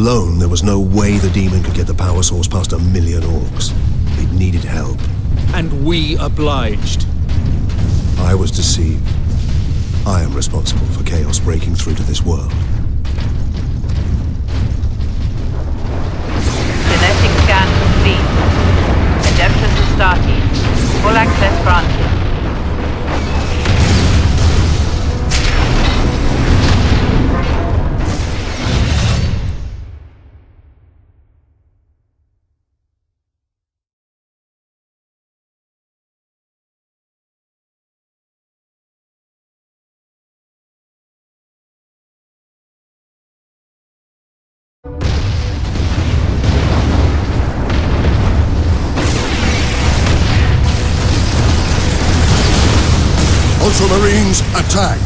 alone, there was no way the demon could get the power source past 1 million orcs. It needed help. And we obliged. I was deceived. I am responsible for chaos breaking through to this world. Genetic scan complete. Redemption to Starship. Full access granted. Ultramarines, attack!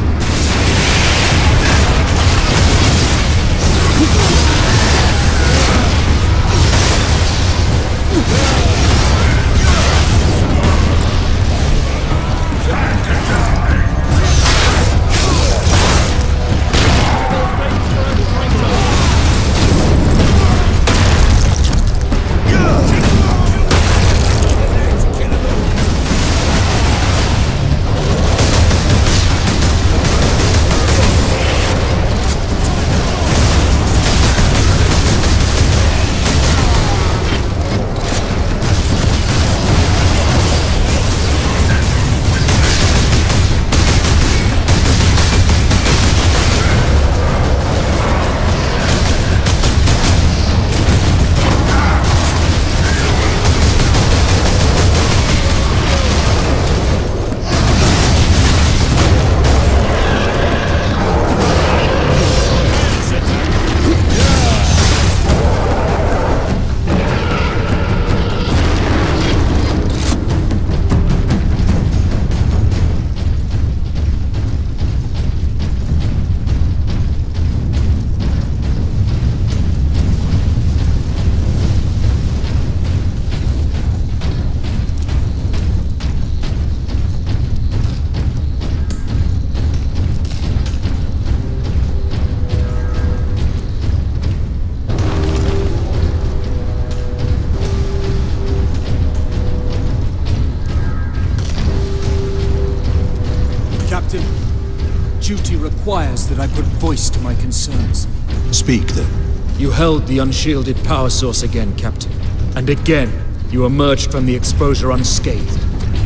Duty requires that I put voice to my concerns. Speak, then. You held the unshielded power source again, Captain. And again, you emerged from the exposure unscathed.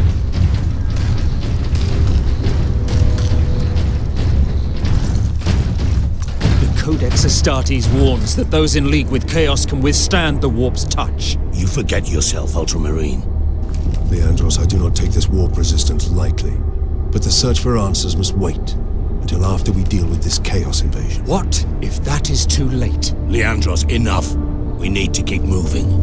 The Codex Astartes warns that those in league with Chaos can withstand the warp's touch. You forget yourself, Ultramarine. Leandros, I do not take this warp resistance lightly. But the search for answers must wait until after we deal with this Chaos invasion. What if that is too late? Leandros, enough. We need to keep moving.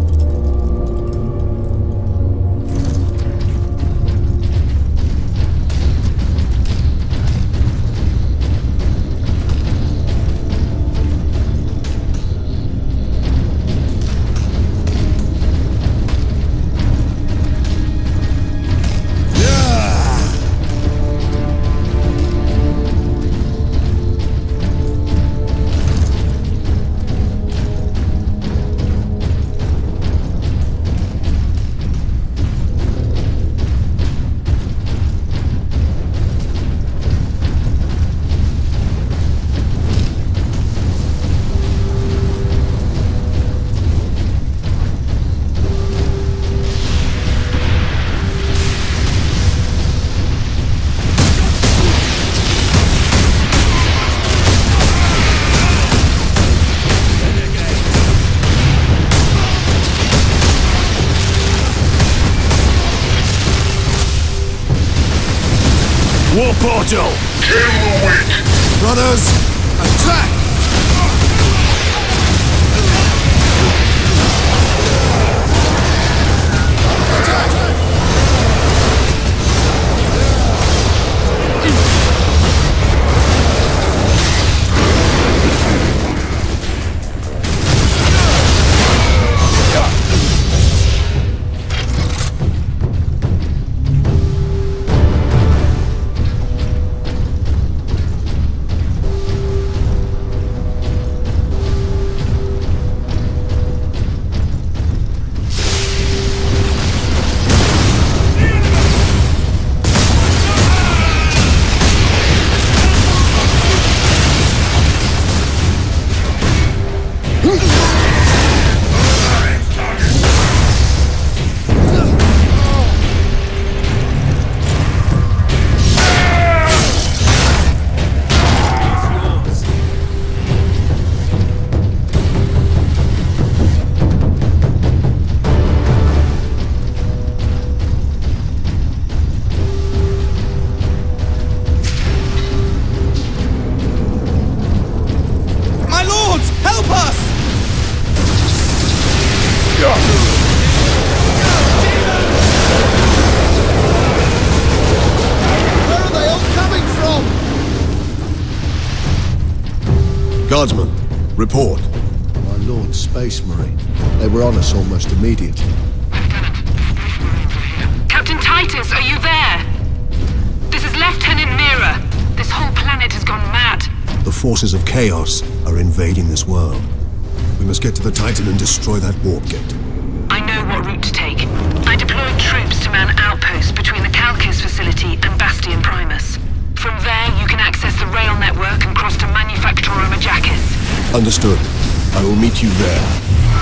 War portal! Kill the weak! Brothers, attack! Guardsman, report. My Lord Space Marine. They were on us almost immediately. Captain Titus, are you there? This is Lieutenant Mira. This whole planet has gone mad. The forces of chaos are invading this world. We must get to the Titan and destroy that warp gate. I know what route to take. I deployed troops to man outposts between the Calcus facility and Bastion Primus. From there, you can access the rail network and cross to Manufactorum Ajakis. Understood. I will meet you there.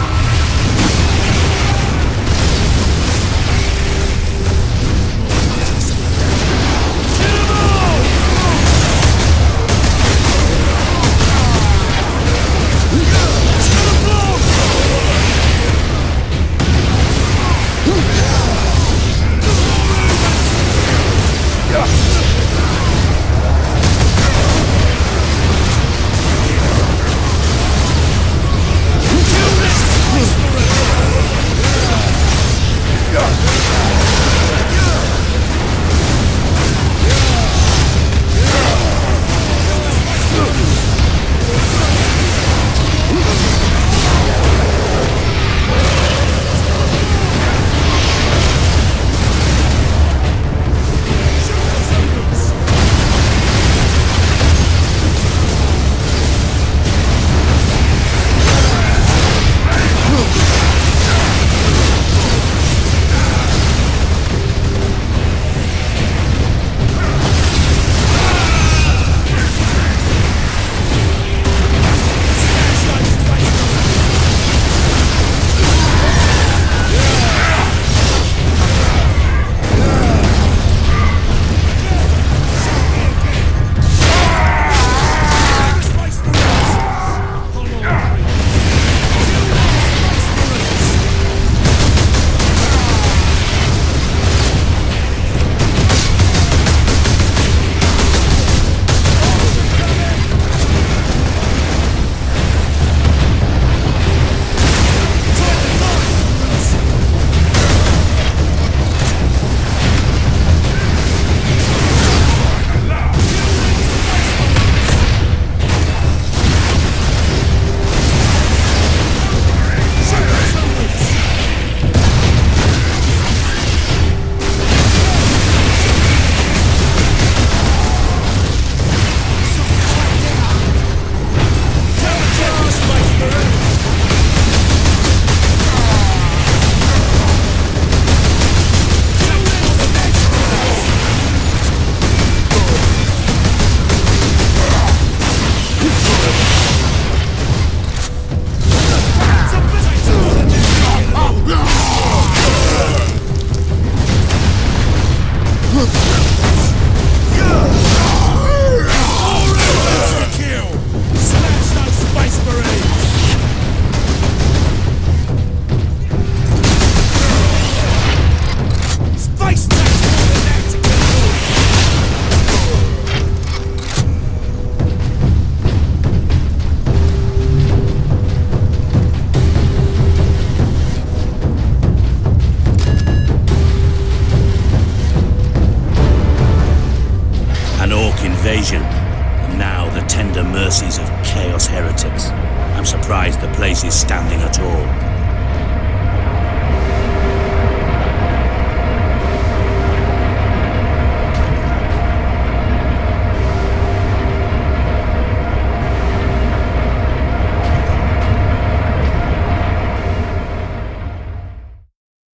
And now the tender mercies of Chaos heretics. I'm surprised the place is standing at all.